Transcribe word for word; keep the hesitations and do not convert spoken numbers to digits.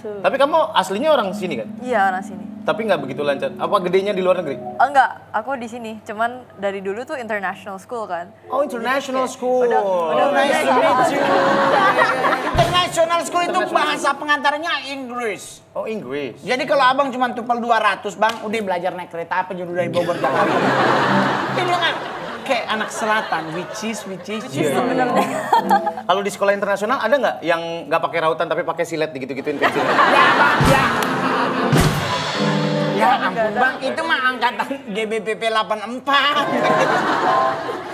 Tapi kamu aslinya orang sini kan? Iya, orang sini. Tapi nggak begitu lancar. Apa gedenya di luar negeri? Oh, enggak, aku di sini. Cuman dari dulu tuh international school kan. Oh, international school. Udah, udah Oh, nice to biasa. meet you. International school itu bahasa pengantarnya Inggris. Oh, Inggris. Jadi kalau abang cuma tupel dua ratus bang, udah belajar naik kereta apa judul dari Bogor Jakarta. Ini kan kayak anak selatan, which is, which is. Which is sebenarnya. Kalau di sekolah internasional ada nggak yang nggak pakai rautan tapi pakai silet digitu-gituin kecil? Ya bang, ya. Ya ampun bang, itu mah angkatan G B P P delapan puluh empat.